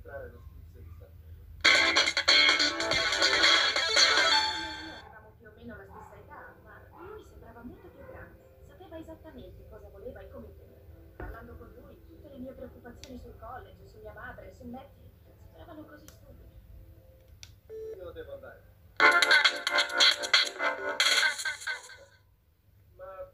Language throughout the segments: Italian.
Avevamo più o meno la stessa età, ma lui sembrava molto più grande. Sapeva esattamente cosa voleva e come ottenerlo. Parlando con lui, tutte le mie preoccupazioni sul college, su mia madre, su Matthew, sembravano così stupide. Io devo andare. Ma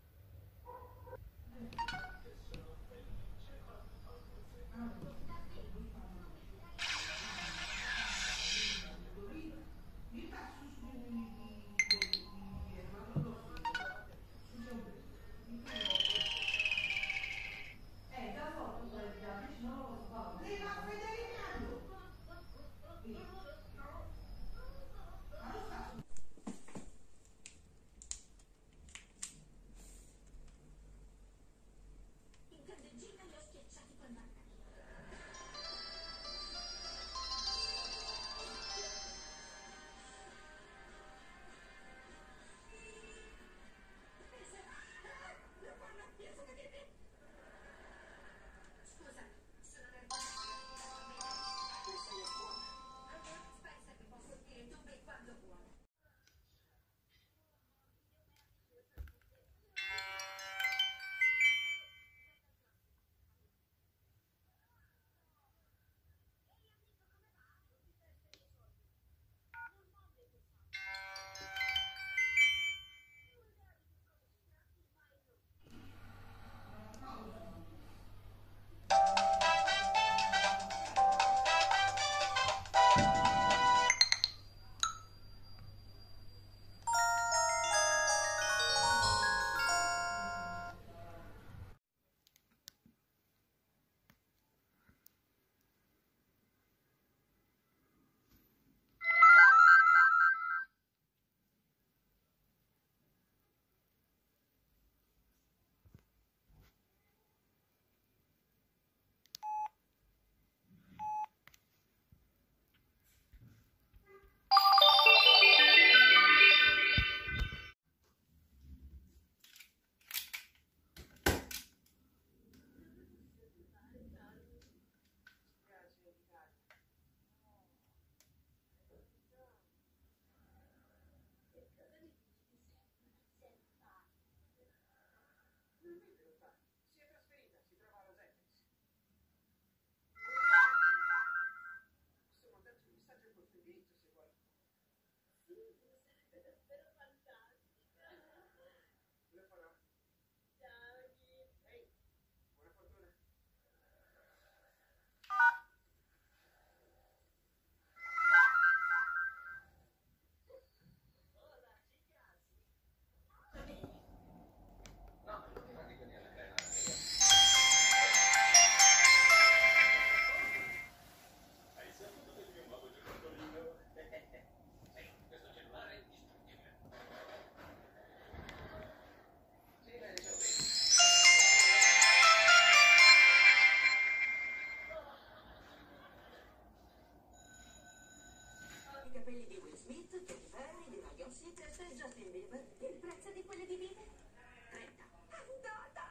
capelli di Will Smith, Katy Perry, di Ryan Seacrest e Justin Bieber. Il prezzo di quelli di Vive? 30. Andata!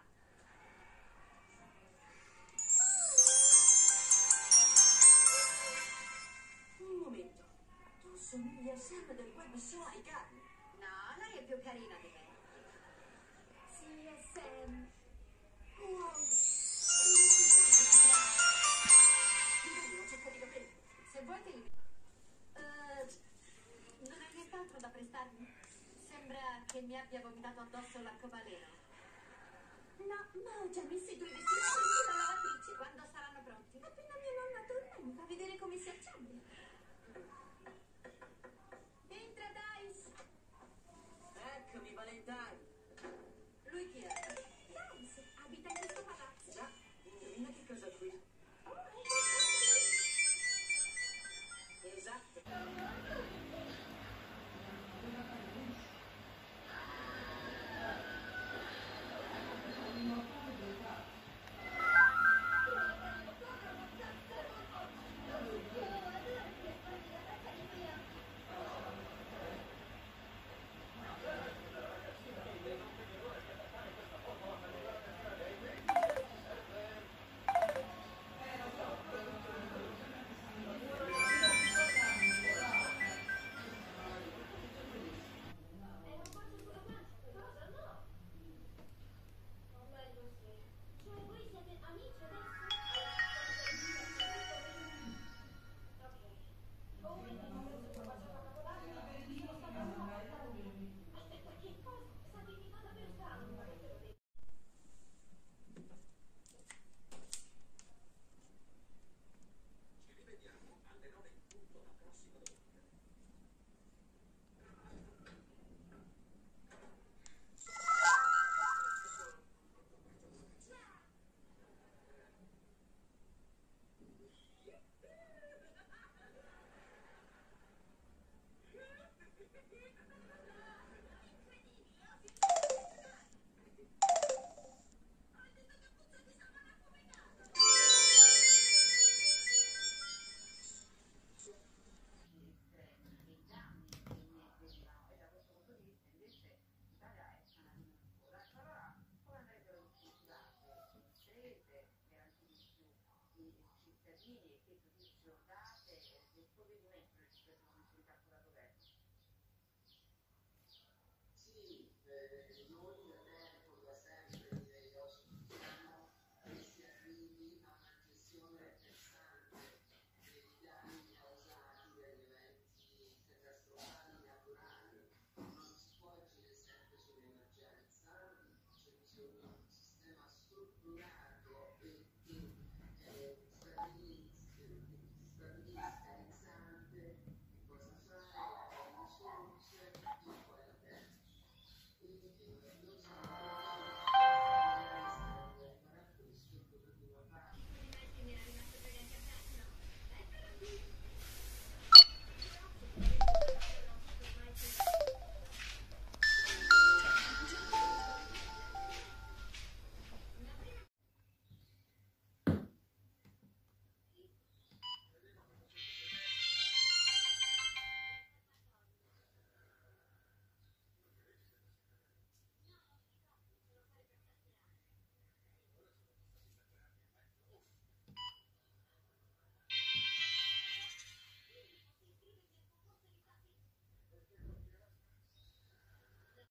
Un momento. Tu somigli a Sam del web show ai cani. No, lei è più carina di me. Sì, è Sam. Wow. Dammi una ciocca di capelli. Se vuoi te li... non hai nient'altro da prestarmi? Sembra che mi abbia vomitato addosso l'arcobaleno. No, ma ho già messo i tuoi vestiti per la lavatrice. Quando saranno pronti? Appena mia nonna torna mi fa vedere